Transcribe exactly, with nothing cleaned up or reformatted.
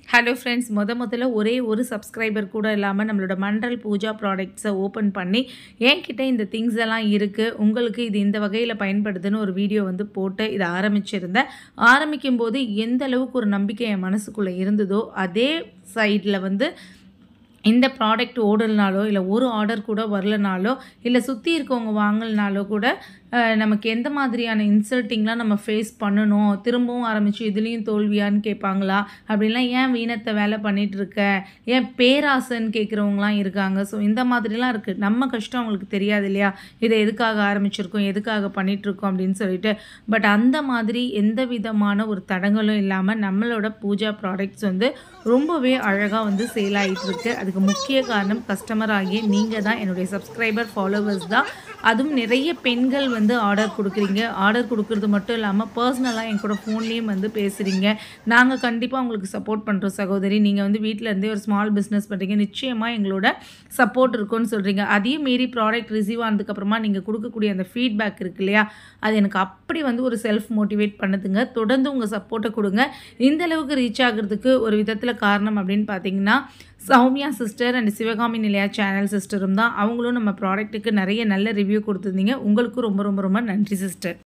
Hello friends, முத முதல்ல ஒரே ஒரு சப்ஸ்கிரைபர் கூட இல்லாமல் நம்மளோட மண்டல் பூஜா ப்ராடக்ட்ஸை ஓப்பன் பண்ணி என்கிட்ட இந்த திங்ஸ் எல்லாம் இருக்குது, உங்களுக்கு இது இந்த வகையில் பயன்படுதுன்னு ஒரு வீடியோ வந்து போட்டு இதை ஆரம்பிச்சிருந்தேன். ஆரம்பிக்கும் போது எந்த அளவுக்கு ஒரு நம்பிக்கை என் மனசுக்குள்ளே இருந்ததோ அதே சைடில் வந்து இந்த ப்ராடக்ட் ஓடலனாலோ இல்லை ஒரு ஆர்டர் கூட வரலனாலோ இல்லை சுற்றி இருக்கவங்க வாங்கலனாலோ கூட நமக்கு எந்த மாதிரியான இன்சல்ட்டிங்லாம் நம்ம ஃபேஸ் பண்ணணும், திரும்பவும் ஆரம்பித்து இதுலேயும் தோல்வியான்னு கேட்பாங்களா, அப்படின்லாம் ஏன் வீணத்தை வேலை பண்ணிகிட்ருக்க, ஏன் பேராசைன்னு கேட்குறவங்களாம் இருக்காங்க. ஸோ இந்த மாதிரிலாம் இருக்குது. நம்ம கஷ்டம் அவங்களுக்கு தெரியாது இல்லையா, இதை எதுக்காக ஆரம்பிச்சிருக்கோம், எதுக்காக பண்ணிகிட்ருக்கோம் அப்படின்னு சொல்லிட்டு. பட் அந்த மாதிரி எந்த விதமான ஒரு தடங்களும் இல்லாமல் நம்மளோட பூஜா ப்ராடக்ட்ஸ் வந்து ரொம்பவே அழகாக வந்து சேல் ஆகிட்டுருக்கு. அதுக்கு முக்கிய காரணம் கஸ்டமர் ஆகிய நீங்கள் தான், என்னுடைய சப்ஸ்கிரைபர் ஃபாலோவர்ஸ் தான். அதுவும் நிறைய பெண்கள் வந்து ஆர்டர் கொடுக்குறீங்க. ஆர்டர் கொடுக்குறது மட்டும் இல்லாமல் பர்சனலாக என் கூட ஃபோன்லேயும் வந்து பேசுகிறீங்க. நாங்கள் கண்டிப்பாக உங்களுக்கு சப்போர்ட் பண்ணுறோம் சகோதரி, நீங்கள் வந்து வீட்டில் இருந்தே ஒரு ஸ்மால் பிஸ்னஸ் பண்ணுறீங்க, நிச்சயமாக எங்களோட சப்போர்ட் இருக்குன்னு சொல்கிறீங்க. அதையும் மீறி ப்ராடக்ட் ரிசீவ் ஆனதுக்கப்புறமா நீங்கள் கொடுக்கக்கூடிய அந்த ஃபீட்பேக் இருக்குது இல்லையா, அது எனக்கு அப்படி வந்து ஒரு செல்ஃப் மோட்டிவேட் பண்ணுதுங்க. தொடர்ந்து உங்கள் சப்போர்ட்டை கொடுங்க. இந்த அளவுக்கு ரீச் ஆகிறதுக்கு ஒரு விதத்தில் காரணம் அப்படின்னு பார்த்தீங்கன்னா சௌமியா சிஸ்டர் அண்ட் சிவகாமி நிலையா சேனல் சிஸ்டரும் தான். அவங்களும் நம்ம ப்ராடக்ட்டுக்கு நிறைய நல்ல ரிவ்யூ கொடுத்துருந்தீங்க. உங்களுக்கும் ரொம்ப ரொம்ப ரொம்ப நன்றி சிஸ்டர்.